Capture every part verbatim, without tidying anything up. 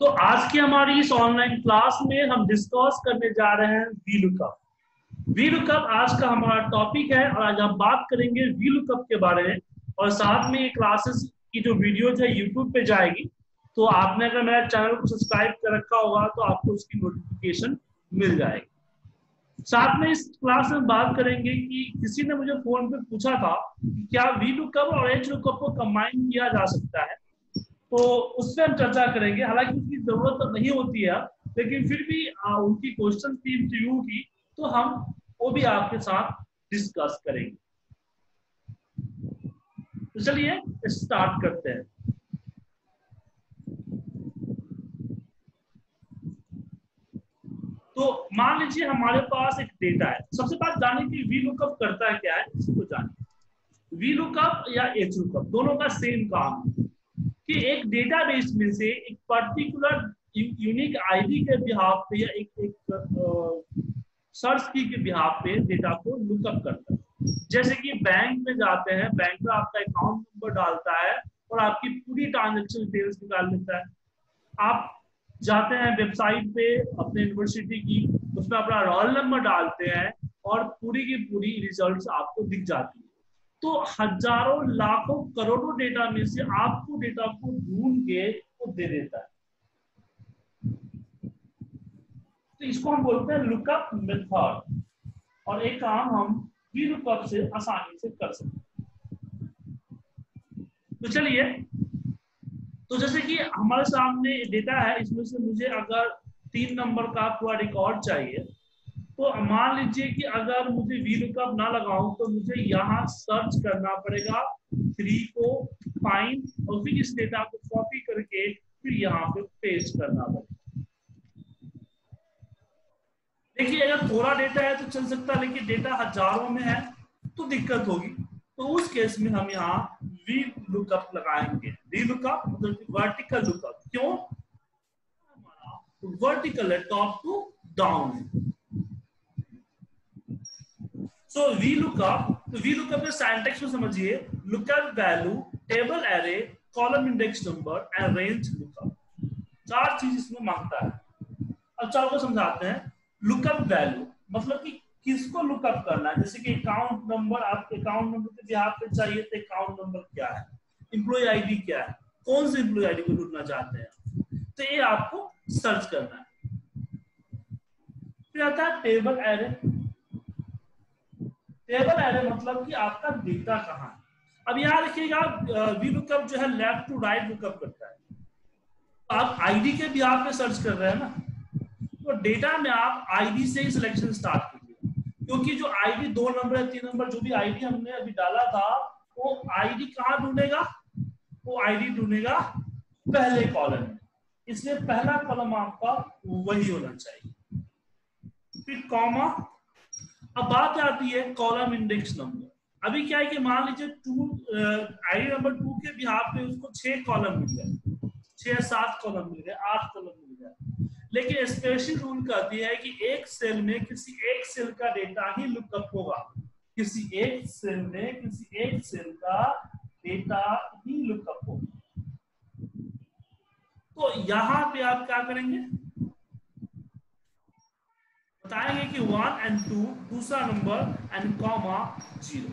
तो आज की हमारी इस ऑनलाइन क्लास में हम डिस्कस करने जा रहे हैं वीलुकअप। वीलुकअप आज का हमारा टॉपिक है और आज हम बात करेंगे वीलुकअप के बारे में। और साथ में ये क्लासेस की जो वीडियोज है यूट्यूब पे जाएगी, तो आपने अगर मेरे चैनल को सब्सक्राइब कर रखा होगा तो आपको उसकी नोटिफिकेशन मिल जाएगी। साथ में इस क्लास में बात करेंगे कि किसी ने मुझे फोन पे पूछा था कि क्या वीलुकअप और एचलुकअप को कंबाइन किया जा सकता है, तो उस पर हम चर्चा करेंगे। हालांकि उसकी जरूरत तो नहीं होती है, लेकिन फिर भी आ, उनकी क्वेश्चन थी इंटरव्यू की, तो हम वो भी आपके साथ डिस्कस करेंगे। तो चलिए स्टार्ट करते हैं। तो मान लीजिए हमारे पास एक डेटा है। सबसे बात जाने की वीलुकअप करता है क्या है, इसको जानिए। वीलुकअप या एचलुकअप दोनों का सेम काम है कि एक डेटाबेस में से एक पर्टिकुलर यूनिक आईडी के बिहाफ पे या एक एक सर्च की के बिहाफ पे डेटा को लुकअप करता है। जैसे कि बैंक में जाते हैं, बैंक में आपका अकाउंट नंबर डालता है और आपकी पूरी ट्रांजेक्शन डिटेल्स निकाल लेता है। आप जाते हैं वेबसाइट पे अपने यूनिवर्सिटी की, उसमें अपना रोल नंबर डालते हैं और पूरी की पूरी रिजल्ट्स आपको दिख जाती है। तो हजारों लाखों करोड़ों डेटा में से आपको डेटा को ढूंढ के वो दे देता है। तो इसको हम बोलते हैं लुकअप मेथड, और एक काम हम वीलुकअप से आसानी से कर सकते हैं। तो चलिए, तो जैसे कि हमारे सामने डेटा है, इसमें से मुझे अगर तीन नंबर का पूरा रिकॉर्ड चाहिए, तो मान लीजिए कि अगर मुझे वीलुकअप ना लगाऊं तो मुझे यहाँ सर्च करना पड़ेगा थ्री को, फाइंड, और फिर इस डेटा को कॉपी करके फिर यहाँ पे पेस्ट करना पड़ेगा। देखिए, अगर थोड़ा डेटा है तो चल सकता है, लेकिन डेटा हजारों में है तो दिक्कत होगी। तो उस केस में हम यहाँ वीलुकअप लगाएंगे। वीलुकअप मतलब वर्टिकल लुकअप। क्यों? हमारा वर्टिकल है, top to down. So VLOOKUP, तो वीलुकअप के सिंटैक्स को समझिए। Lookup value, table array, column index number and range lookup. चार चीज इसमें मांगता है। अब चार को समझाते हैं। लुकअप वैल्यू मतलब कि किसको लुकअप करना है। जैसे कि अकाउंट नंबर, आपके अकाउंट नंबर के बिहाफ पे चाहिए तो अकाउंट नंबर क्या है, एम्प्लॉय आईडी क्या है, कौन से एम्प्लॉय आईडी को ढूंढना चाहते हैं, तो ये आपको सर्च करना है। फिर आता है टेबल एरे। टेबल एरे मतलब कि आपका डेटा कहाँ है। अब यहाँ देखिएगा, वीलुकअप जो है लेफ्ट टू राइट लुकअप करता है। तो आप आईडी के बिहाफ पे सर्च कर रहे हैं ना, तो डेटा में आप आईडी से ही सिलेक्शन स्टार्ट कीजिए, क्योंकि जो आईडी दो नंबर है, तीन नंबर, जो भी आईडी हमने अभी डाला था, वो आईडी कहाँ ढूंढेगा, वो आईडी ढूंढेगा पहले कॉलम में। इसलिए पहला कॉलम आपका वही होना चाहिए। फिर कॉमा। अब बात आती है कॉलम इंडेक्स नंबर। अभी क्या है कि मान लीजिए टू आईडी नंबर टू के बिहाफ पे उसको छह कॉलम मिल गए, छह सात कॉलम मिल गए, आठ कॉलम मिल गए, लेकिन स्पेशल रूल कहती है कि एक सेल में किसी एक सेल का डेटा ही लुकअप होगा। किसी एक सेल में किसी एक सेल का डेटा ही लुकअप होगा। तो यहां पे आप क्या करेंगे, बताएंगे कि वन एंड टू, दूसरा number and comma zero.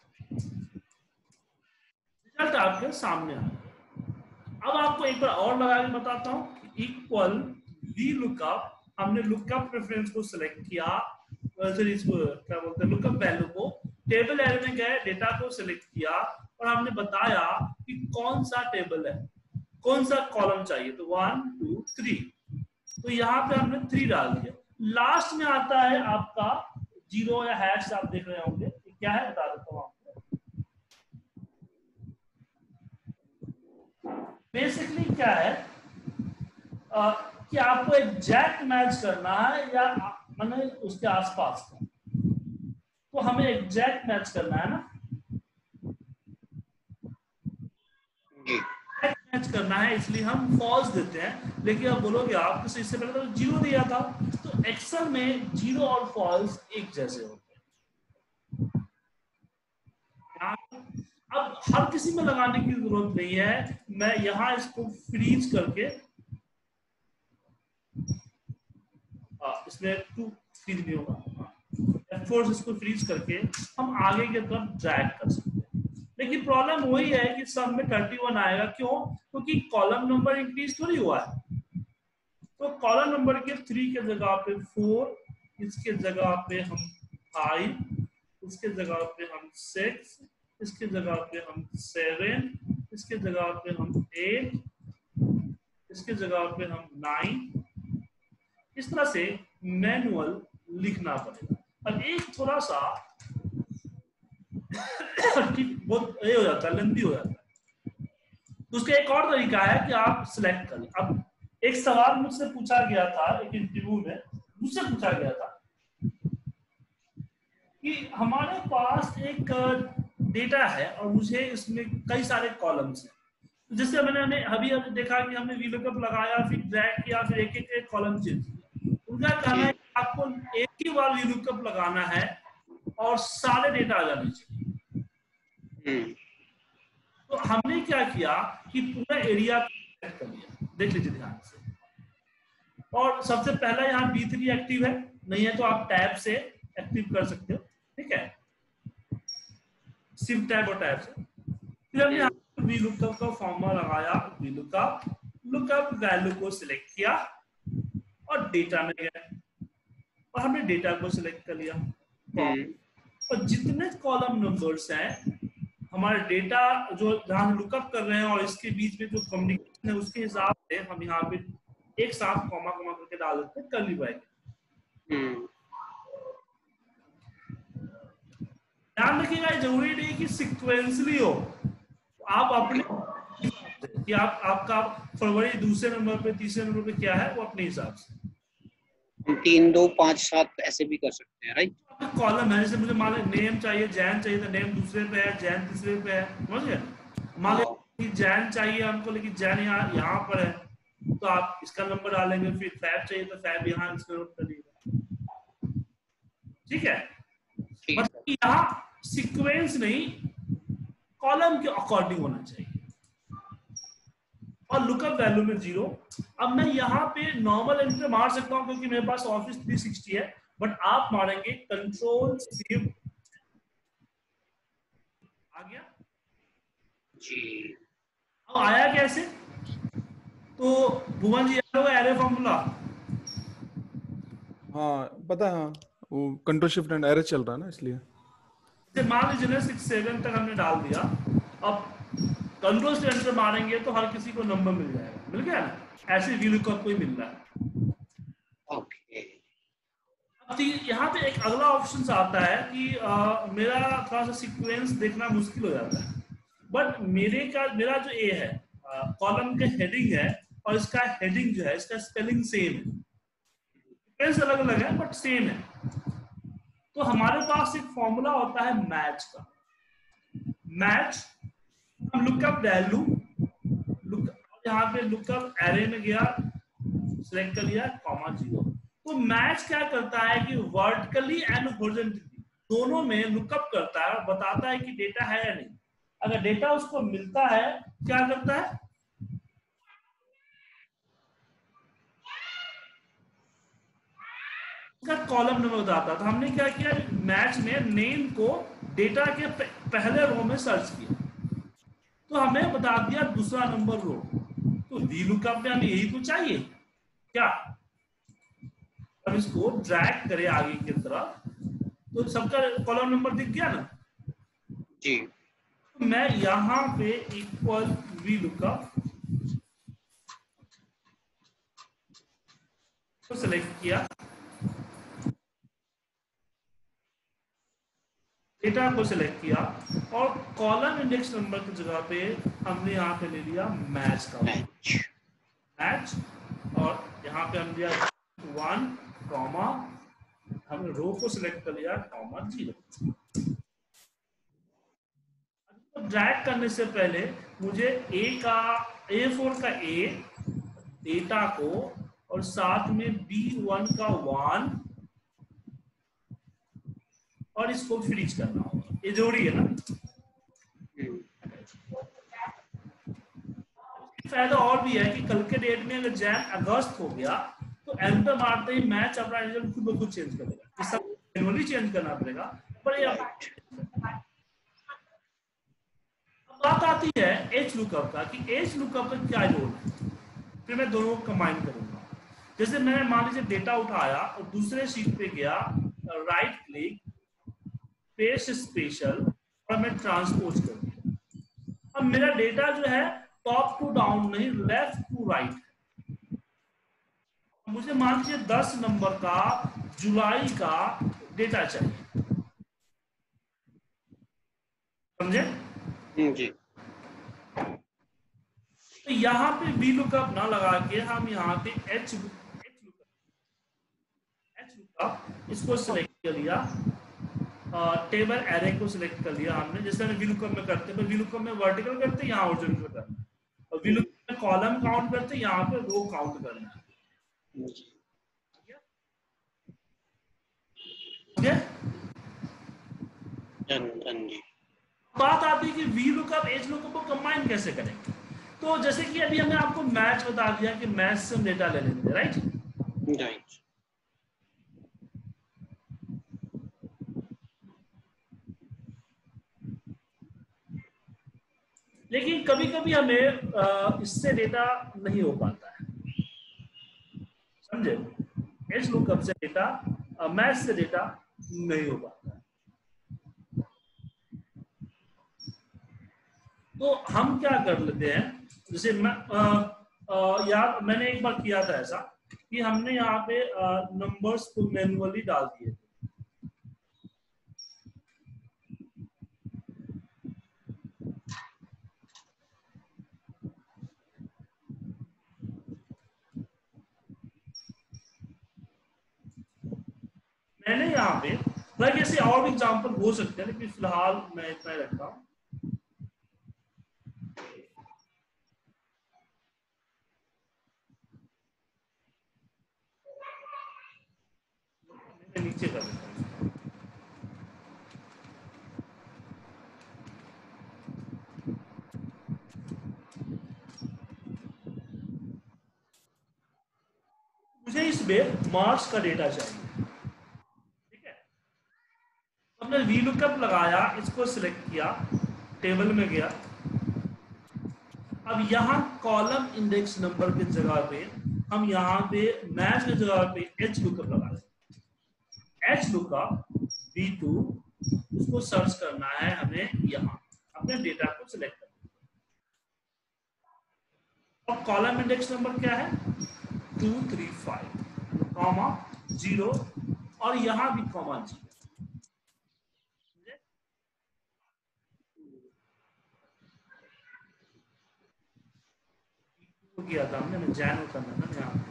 Result आपके सामने आ। अब आपको एक बार और लगा के बताता हूं। इक्वल वीलुकअप, हमने लुकअप प्रेफरेंस को सिलेक्ट किया, इसको क्या बोलते हैं, लुकअप वैल्यू को। टेबल एरे में गए, डेटा को सिलेक्ट किया और हमने बताया कि कौन सा टेबल है, कौन सा कॉलम चाहिए। तो वन टू थ्री, तो यहाँ पे हमने थ्री डाल दिया। लास्ट में आता है आपका जीरो या हैश, आप देख रहे होंगे क्या है, बता देता हूँ आपको। बेसिकली क्या है आ, कि आपको एग्जैक्ट मैच करना है या मैंने उसके आसपास का, तो हमें एग्जैक्ट मैच करना है ना, मैच करना है, इसलिए हम फॉल्स देते हैं। लेकिन अब बोलोगे आप तो इससे पहले तो जीरो दिया था, तो एक्सेल में जीरो और फॉल्स एक जैसे होते हैं। अब हर किसी में लगाने की जरूरत नहीं है, मैं यहां इसको फ्रीज करके इसमें टू फ्रीज नहीं होगा, एफ फोर से इसको फ्रीज करके हम आगे की तरफ ड्रैग कर सकते हैं। लेकिन प्रॉब्लम वही है कि सब में थर्टी वन आएगा, क्यों? क्योंकि कॉलम नंबर इंक्रीज थोड़ी हुआ है। तो कॉलम नंबर के थ्री के जगह पे फोर, इसके जगह पे हम फाइव, इसके जगह पे हम सिक्स, इसके जगह पे हम सेवन, इसके जगह पे हम एट, इसके जगह पे हम नाइन, इस तरह से मैनुअल लिखना पड़ेगा। और एक थोड़ा सा बहुत ये हो जाता है, लेंथी हो जाता है। तो उसका एक और तरीका है कि आप सिलेक्ट करें। अब एक सवाल मुझसे पूछा गया था एक इंटरव्यू में, मुझसे पूछा गया था कि हमारे पास एक डेटा है और मुझे इसमें कई सारे कॉलम्स हैं। जैसे मैंने हमें अभी अभी देखा कि हमने वीलुकअप लगाया, फिर ड्रैग किया, फिर एक एक एक कॉलम चेंज किया। उनका कहना है कि आपको एक ही बार वीलुकअप लगाना है और सारे डेटा आ जाने चाहिए। तो हमने क्या किया कि पूरा एरिया सेलेक्ट कर लिया, देख लीजिए ध्यान से। और सबसे पहला यहाँ बी थ्री एक्टिव है, नहीं है तो आप टैब से एक्टिव कर सकते हो, ठीक है, सिर्फ टैब और टैब से। फिर हमने वीलुकअप का फॉर्मूला लगाया, वीलुकअप लुकअप वैल्यू को सिलेक्ट किया और डेटा में गए और हमने डेटा को सिलेक्ट कर लिया। और जितने कॉलम नंबर्स हैं हमारे डेटा जो जहां लुकअप कर रहे हैं और इसके बीच में जो कम्युनिकेशन है उसके हिसाब से हम यहाँ पे एक साथ कॉमा कॉमा करके डाल देते हैं कर्ली ब्रैकेट। ध्यान रखिएगा, जरूरी नहीं कि सीक्वेंसली हो, आप अपने कि आप आपका फरवरी दूसरे नंबर पे तीसरे नंबर पे क्या है वो अपने हिसाब से हम तीन दो पाँच सात ऐसे भी कर सकते हैं, राइट? कॉलम है, जैसे मुझे मान लो नेम चाहिए, जैन चाहिए तो नेम दूसरे पे है, जैन तीसरे पे है, समझ गए? मान लो कि जैन चाहिए हमको लेकिन जैन यहाँ यहाँ पर है तो आप इसका नंबर डालेंगे, फिर फैब चाहिए तो फैब यहाँ इसका नोट करिएगा, ठीक है? मतलब यहाँ सीक्वेंस नहीं, कॉलम के अकॉर्डिंग होना चाहिए। और लुकअप वैल्यू में जीरो। अब मैं यहाँ पे नॉर्मल एंटर मार सकता हूँ क्योंकि मेरे पास ऑफिस थ्री सिक्सटी है, बट आप मारेंगे कंट्रोल शिफ्ट, आ गया जी। अब आया कैसे? तो भुवन जी याद होगा एरे फॉर्मूला? हाँ पता है, हाँ वो कंट्रोल शिफ्ट एंड एरे चल रहा है ना, इसलिए मान लीजिए सिक्स सेवन तक हमने डाल दिया। अब कंट्रोल से एंटर मारेंगे तो हर किसी को नंबर मिल जाएगा, मिल गया ना? ऐसे वीलुकअप को ही मिल रहा है। ओके। अब यहाँ पे एक अगला ऑप्शन आता है कि आ, मेरा थोड़ा सा सीक्वेंस देखना मुश्किल हो जाता है, बट मेरे का मेरा जो ए है कॉलम के हेडिंग है और इसका हेडिंग जो है इसका स्पेलिंग सेम है, सीक्वेंस अलग अलग है बट सेम है। तो हमारे पास एक फॉर्मूला होता है मैच का। मैच हम लुकअप वैल्यू लुक यहाँ पे लुकअप एरे में गया, सिलेक्ट कर लिया कॉमा जीरो। तो मैच क्या करता है कि वर्टिकली एंड हॉरिजॉन्टली दोनों में लुकअप करता है और बताता है कि डेटा है या नहीं। अगर डेटा उसको मिलता है क्या करता है, उसका कॉलम नंबर बताता है। तो हमने क्या किया, मैच में नेम को डेटा के पहले रो में सर्च किया तो हमें बता दिया दूसरा नंबर रो। तो वीलुकअप में हमें यही तो चाहिए क्या? अब इसको ड्रैग करें आगे की तरफ तो सबका कॉलम नंबर दिख गया ना जी। तो मैं यहां पे इक्वल वीलुकअप तो सिलेक्ट किया, डेटा को सिलेक्ट किया और कॉलम इंडेक्स नंबर की जगह पे हमने यहाँ पे ले लिया मैच का मैच मैच और यहाँ पे हम लिया वन कॉमा, हमने रो को सिलेक्ट कर लिया कॉमा जीरो। ड्रैग करने से पहले मुझे ए का ए फोर का ए डेटा को और साथ में बी वन का वन और इसको फ्रीज करना होगा, ये जोड़ी है ना। फायदा और भी है कि कल के डेट में अगर जैन अगस्त हो गया तो तो एंटर मारते ही मैच अपना रिजल्ट खुद ब खुद चेंज कर देगा, इस सब मैनुअली चेंज करना पड़ेगा पर ये बात आती है एच लुकअप का कि एच लुकअप का क्या रोल है। फिर मैं दोनों को कंबाइन करूंगा। जैसे मैंने मान लीजिए डेटा उठाया और दूसरे शीट पे गया, राइट क्लिक, पेस्ट स्पेशल और मैं ट्रांसपोज कर दिया। अब मेरा डेटा जो है टॉप टू डाउन नहीं, लेफ्ट टू राइट। मुझे मान लीजिए दस नंबर का जुलाई का डेटा चाहिए, समझे जी। तो यहाँ पे वी लुकअप ना लगा के हम यहाँ पे एच लुकअप एच लुकअप इसको सिलेक्ट कर लिया, टेबल एरे को सिलेक्ट कर लिया हमने, जैसे वी लुकअप में करते हैं। वी लुकअप में वर्टिकल करते हैं, यहाँ हॉरिजॉन्टल करना है, और वी लुकअप में कॉलम काउंट करते हैं, यहाँ पे रो काउंट करना है। जी। बात आती है कि वी लुकअप एच लुकअप को कंबाइन कैसे करेंगे। तो जैसे कि अभी हमने आपको मैच बता दिया कि मैच से हम डेटा ले लेंगे, राइट राइट। लेकिन कभी कभी हमें इससे डेटा नहीं हो पाता है, समझे। एच लुकअप से डेटा, मैच से डेटा नहीं हो पाता है। तो हम क्या कर लेते हैं, जैसे मैं आ, आ, यार मैंने एक बार किया था ऐसा कि हमने यहाँ पे नंबर्स को मैन्युअली डाल दिए थे। मैंने यहाँ पे लाइक ऐसे और भी एग्जांपल हो सकते हैं, लेकिन फिलहाल मैं इतना ही रखता हूँ। मैं नीचे कर देता हूँ। मुझे इसमें मार्क्स का डेटा चाहिए, ठीक है। हमने वी लुकअप लगाया, इसको सिलेक्ट किया, टेबल में गया। अब यहाँ कॉलम इंडेक्स नंबर की जगह पे हम यहाँ पे मैच की जगह पे एच लुकअप लगा दें। एच लुकअप वी टू, उसको सर्च करना है हमें, यहाँ अपने डेटा को सिलेक्ट करना है। और कॉलम इंडेक्स नंबर क्या है, two three five, comma zero, और यहाँ भी कॉमा जीरो। किया था हमने, जैन करना था यहाँ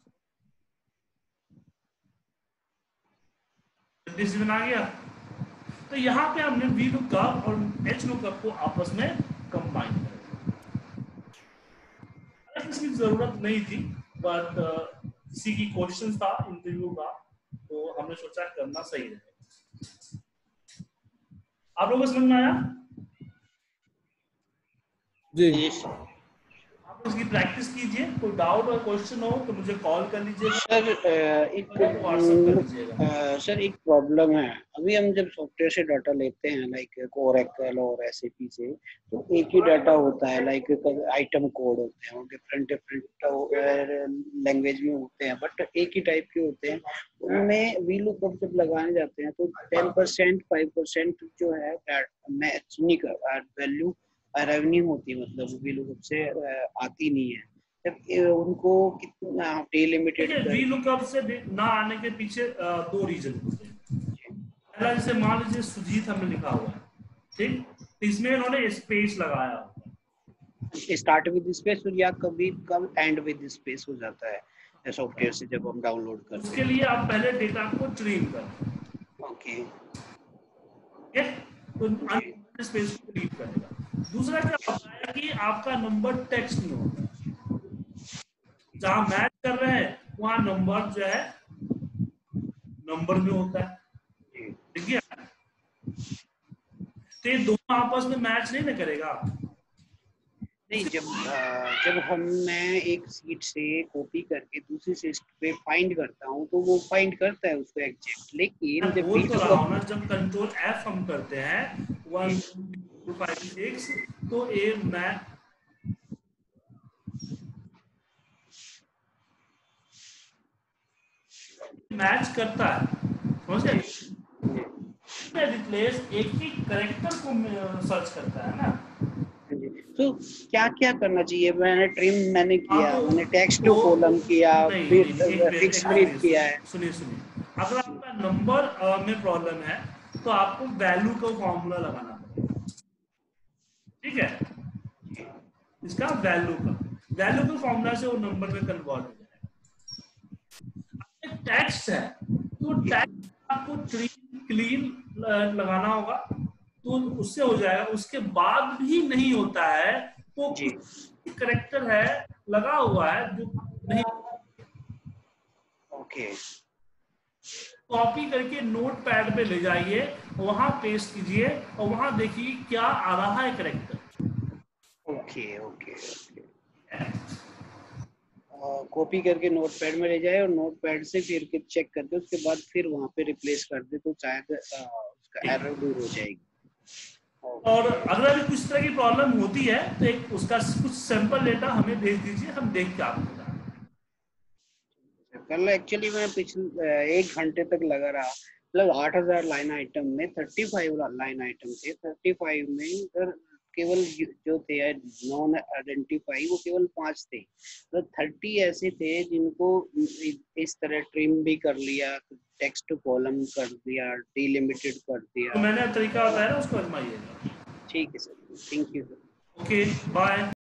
डिसीजन आ गया। तो यहाँ पे हमने वी लुकअप और एच लुकअप को आपस में कंबाइन किया। इसकी जरूरत नहीं थी, बट किसी की क्वेश्चन था इंटरव्यू का, तो हमने सोचा करना सही रहेगा। आप लोगों को समझ में आया जी? आप उसकी प्रैक्टिस कीजिए। कोई डाउट और क्वेश्चन हो तो मुझे कॉल कर लीजिएगा, सर एक व्हाट्सएप कर लीजिएगा। सर एक प्रॉब्लम है, अभी हम जब सॉफ्टवेयर से डाटा लेते हैं लाइक ओरेकल और एसएपी से, तो एक ही डाटा होता है, लाइक आइटम कोड होते हैं, वो डिफरेंट डिफरेंट लैंग्वेज में होते हैं, बट एक ही टाइप के होते हैं। उनमें वी लुकअप जब लगाने जाते हैं तो टेन परसेंट फाइव परसेंट जो है मैच नहीं कर, वैल्यू रेवेन्यू होती है, मतलब वी लुकअप से आती नहीं है। जब उनको कितना डे लिमिटेड वी लुकअप से ना आने के पीछे दो रीजन होते हैं। पहला, जैसे मान लीजिए सुजीत हमने लिखा हुआ है, ठीक, इसमें इन्होंने स्पेस लगाया होगा, स्टार्ट विद स्पेस, या कभी कब एंड विद स्पेस हो जाता है सॉफ्टवेयर से जब हम डाउनलोड करते हैं। उसके लिए आप पहले डेटा को ट्रिम करें। ओके, तो स्पेस को ट्रिम करेगा। दूसरा क्या होता है कि आपका नंबर टेक्स्ट में होता है, जहां मैच कर रहे हैं वहां नंबर जो है नंबर में होता है, ठीक है। तो ये दोनों आपस में मैच नहीं ना करेगा। नहीं, जब अ, जब हम मैं एक सीट से कॉपी करके दूसरी सीट पे फाइंड करता हूँ तो वो फाइंड करता है उसको एग्जैक्ट, लेकिन मैं जब बोल वी तो लुक रहा अप हूँ ना, जब कंट्रोल एफ हम करते हैं वन टू फाइव सिक्स, तो ए मैं मैच करता है, समझ गए? रिप्लेस एक ही करेक्टर को सर्च करता है ना। तो क्या क्या करना चाहिए? मैंने ट्रिम मैंने हाँ किया, तो मैंने टेक्स्ट टू तो कॉलम किया, नहीं फिर नहीं नहीं, एक मिनट फिक्स एक ब्रीथ मिनट किया है। सुनिए सुनिए सुनिए, अगर आपका नंबर में प्रॉब्लम है तो आपको वैल्यू का फॉर्मूला लगाना पड़ेगा, ठीक है? इसका वैल्यू का वैल्यू के फॉर्मूला से वो नंबर में कन्वर्ट हो जाएगा। टेक्स्ट है तो टेक्स्ट आपको क्लीन लगाना होगा तो उससे हो जाएगा। उसके बाद भी नहीं होता है तो कुछ करेक्टर है लगा हुआ है जो नहीं, ओके, कॉपी करके नोट पैड पे ले जाइए, वहां पेस्ट कीजिए और वहां देखिए क्या आ रहा है character. Okay okay okay copy करके नोट पैड में ले जाए और नोट पैड से फिर चेक करके उसके बाद फिर वहां पे रिप्लेस कर दे तो शायद उसका एरर दूर हो जाएगी। और अगर अभी कुछ तरह की प्रॉब्लम होती है तो एक उसका कुछ सैंपल डेटा हमें भेज दीजिए, हम देख के आपको बताएंगे। कल एक्चुअली मैं पिछले एक घंटे तक लगा रहा, मतलब आठ हजार लाइन आइटम में थर्टी फाइव लाइन आइटम थे, थर्टी फाइव में सर केवल जो थे नॉन आइडेंटिफाई वो केवल पांच थे, तो थर्टी ऐसे थे जिनको इस तरह ट्रिम भी कर लिया, टेक्स्ट टू कॉलम कर दिया, डिलिमिटेड कर दिया। तो मैंने तरीका बताया ना, उसको आजमाइएगा। ठीक है sir, thank you sir. Okay bye.